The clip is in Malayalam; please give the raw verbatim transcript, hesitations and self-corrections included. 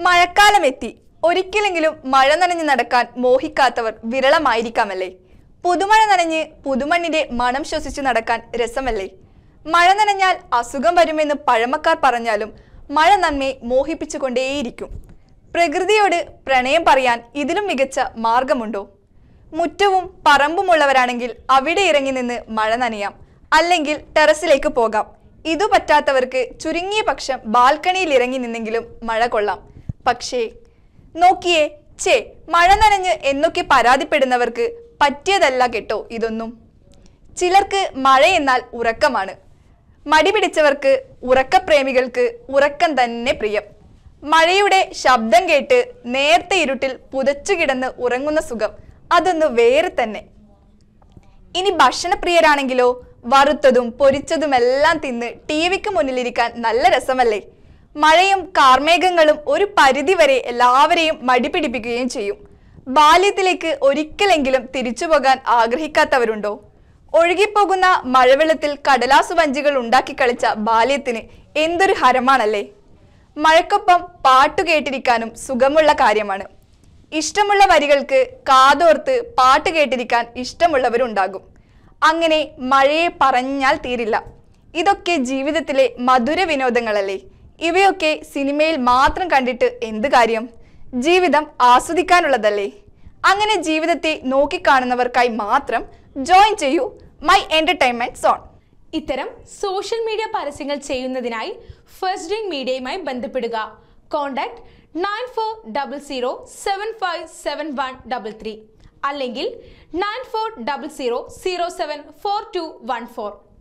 മഴക്കാലമെത്തി. ഒരിക്കലെങ്കിലും മഴ നനഞ്ഞ് നടക്കാൻ മോഹിക്കാത്തവർ വിരളമായിരിക്കാമല്ലേ? പുതുമഴ നനഞ്ഞ് പുതുമണ്ണിന്റെ മണം ശ്വസിച്ചു നടക്കാൻ രസമല്ലേ? മഴ നനഞ്ഞാൽ അസുഖം വരുമെന്ന് പഴമക്കാർ പറഞ്ഞാലും മഴ നമ്മെ മോഹിപ്പിച്ചുകൊണ്ടേയിരിക്കും. പ്രകൃതിയോട് പ്രണയം പറയാൻ ഇതിലും മികച്ച മാർഗമുണ്ടോ? മുറ്റവും പറമ്പുമുള്ളവരാണെങ്കിൽ അവിടെ ഇറങ്ങി നിന്ന് മഴ നനയാം, അല്ലെങ്കിൽ ടെറസിലേക്ക് പോകാം. ഇതു പറ്റാത്തവർക്ക് ചുരുങ്ങിയ പക്ഷം ബാൽക്കണിയിൽ ഇറങ്ങി നിന്നെങ്കിലും മഴ കൊള്ളാം. പക്ഷേ നോക്കിയേ, ചേ മഴ നനഞ്ഞ് എന്നൊക്കെ പരാതിപ്പെടുന്നവർക്ക് പറ്റിയതല്ല കേട്ടോ ഇതൊന്നും. ചിലർക്ക് മഴ എന്നാൽ ഉറക്കമാണ്. മടി പിടിച്ചവർക്ക്, ഉറക്കപ്രേമികൾക്ക് ഉറക്കം തന്നെ പ്രിയം. മഴയുടെ ശബ്ദം കേട്ട് നേരത്തെ ഇരുട്ടിൽ പുതച്ചു കിടന്ന് ഉറങ്ങുന്ന സുഖം അതൊന്ന് വേറെ തന്നെ. ഇനി ഭക്ഷണപ്രിയരാണെങ്കിലോ, വറുത്തതും പൊരിച്ചതുമെല്ലാം തിന്ന് ടി വിക്ക് മുന്നിലിരിക്കാൻ നല്ല രസമല്ലേ? മഴയും കാർമേഘങ്ങളും ഒരു പരിധിവരെ എല്ലാവരെയും മടി പിടിപ്പിക്കുകയും ചെയ്യും. ബാല്യത്തിലേക്ക് ഒരിക്കലെങ്കിലും തിരിച്ചു പോകാൻ ആഗ്രഹിക്കാത്തവരുണ്ടോ? ഒഴുകിപ്പോകുന്ന മഴവെള്ളത്തിൽ കടലാസു വഞ്ചികൾ ഉണ്ടാക്കി കളിച്ച ബാല്യത്തിന് എന്തൊരു ഹരമാണല്ലേ? മഴക്കൊപ്പം പാട്ടു കേട്ടിരിക്കാനും സുഖമുള്ള കാര്യമാണ്. ഇഷ്ടമുള്ള വരികൾക്ക് കാതോർത്ത് പാട്ട് കേട്ടിരിക്കാൻ ഇഷ്ടമുള്ളവരുണ്ടാകും. അങ്ങനെ മഴയെ പറഞ്ഞാൽ തീരില്ല. ഇതൊക്കെ ജീവിതത്തിലെ മധുര വിനോദങ്ങളല്ലേ? ഇവയൊക്കെ സിനിമയിൽ മാത്രം കണ്ടിട്ട് എന്ത് കാര്യം? ജീവിതം ആസ്വദിക്കാനുള്ളതല്ലേ? അങ്ങനെ ജീവിതത്തെ നോക്കിക്കാണുന്നവർക്കായി മാത്രം ജോയിൻ ചെയ്യൂ മൈ എന്റർടൈൻമെന്റ് സോൺ. ഇത്തരം സോഷ്യൽ മീഡിയ പരസ്യങ്ങൾ ചെയ്യുന്നതിനായി ഫസ്റ്റ് ഡ്രിങ്ക് മീഡിയയുമായി ബന്ധപ്പെടുക. Contact nine four double zero seven five seven one double three അല്ലെങ്കിൽ nine four double zero zero seven four two one four.